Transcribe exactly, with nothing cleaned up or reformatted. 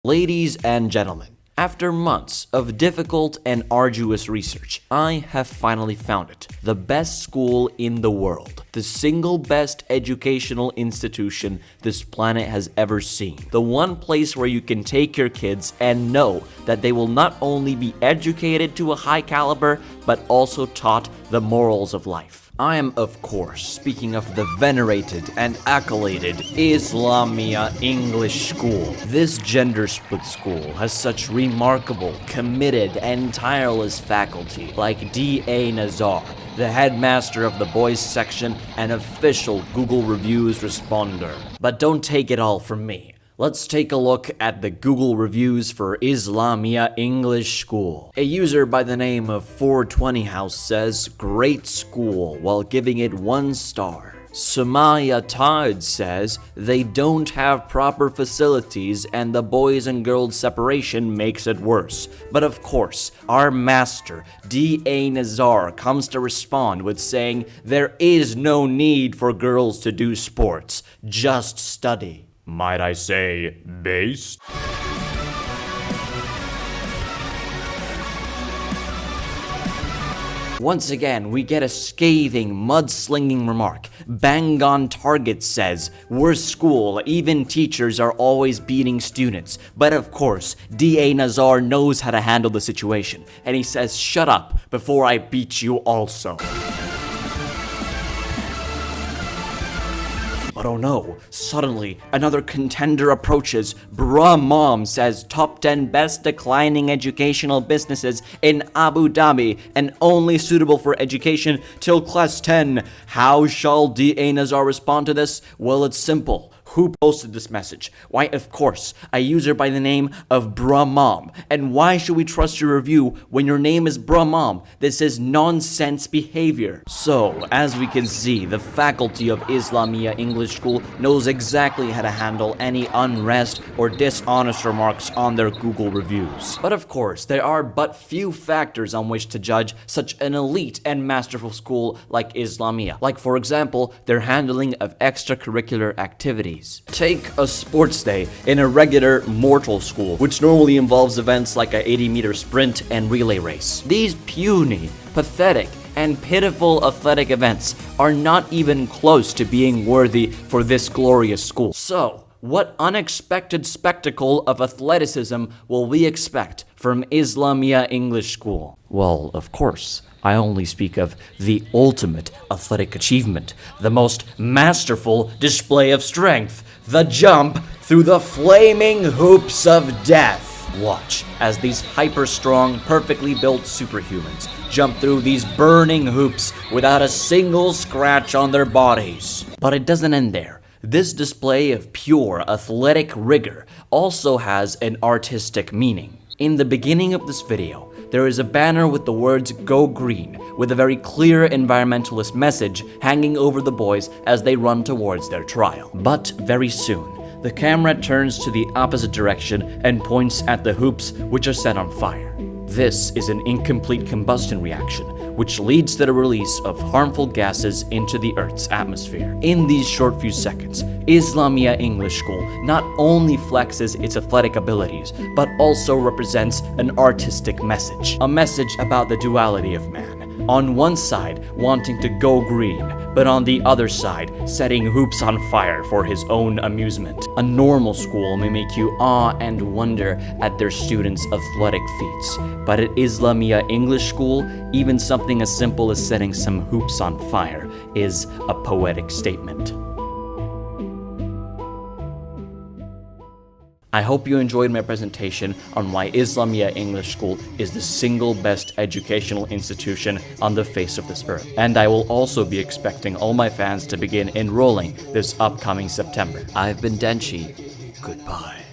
Ladies and gentlemen, after months of difficult and arduous research, I have finally found it. The best school in the world. The single best educational institution this planet has ever seen. The one place where you can take your kids and know that they will not only be educated to a high caliber, but also taught the morals of life. I am, of course, speaking of the venerated and accoladed Islamia English School. This gender-split school has such remarkable, committed, and tireless faculty like D A Nazar, the headmaster of the boys section and official Google Reviews responder. But don't take it all from me. Let's take a look at the Google reviews for Islamia English School. A user by the name of four twenty House says, "Great school," while giving it one star. Sumaya Todd says, "They don't have proper facilities and the boys and girls separation makes it worse." But of course, our master, D A Nazar, comes to respond with saying, "There is no need for girls to do sports, just study." Might I say, based? Once again, we get a scathing, mudslinging remark. Bang on Target says, "Worst school, even teachers are always beating students." But of course, D A Nazar knows how to handle the situation, and he says, "Shut up before I beat you also." But oh no, suddenly another contender approaches. Bruh Mom says top ten best declining educational businesses in Abu Dhabi and only suitable for education till class ten. How shall D A Nazar respond to this? Well, it's simple. Who posted this message? Why, of course, a user by the name of Bruh Mom. And why should we trust your review when your name is Bruh Mom? This is nonsense behavior. So, as we can see, the faculty of Islamia English School knows exactly how to handle any unrest or dishonest remarks on their Google reviews. But of course, there are but few factors on which to judge such an elite and masterful school like Islamia. Like, for example, their handling of extracurricular activities. Take a sports day in a regular mortal school, which normally involves events like a eighty meter sprint and relay race. These puny, pathetic, and pitiful athletic events are not even close to being worthy for this glorious school. So, what unexpected spectacle of athleticism will we expect from Islamia English School? Well, of course, I only speak of the ultimate athletic achievement, the most masterful display of strength, the jump through the flaming hoops of death. Watch as these hyper-strong, perfectly built superhumans jump through these burning hoops without a single scratch on their bodies. But it doesn't end there. This display of pure athletic rigor also has an artistic meaning. In the beginning of this video, there is a banner with the words "Go Green," with a very clear environmentalist message hanging over the boys as they run towards their trial. But very soon, the camera turns to the opposite direction and points at the hoops, which are set on fire. This is an incomplete combustion reaction, which leads to the release of harmful gases into the Earth's atmosphere. In these short few seconds, Islamia English School not only flexes its athletic abilities, but also represents an artistic message. A message about the duality of man. On one side, wanting to go green, but on the other side, setting hoops on fire for his own amusement. A normal school may make you awe and wonder at their students' athletic feats, but at Islamia English School, even something as simple as setting some hoops on fire is a poetic statement. I hope you enjoyed my presentation on why Islamia English School is the single best educational institution on the face of this earth. And I will also be expecting all my fans to begin enrolling this upcoming September. I've been Denchi. Goodbye.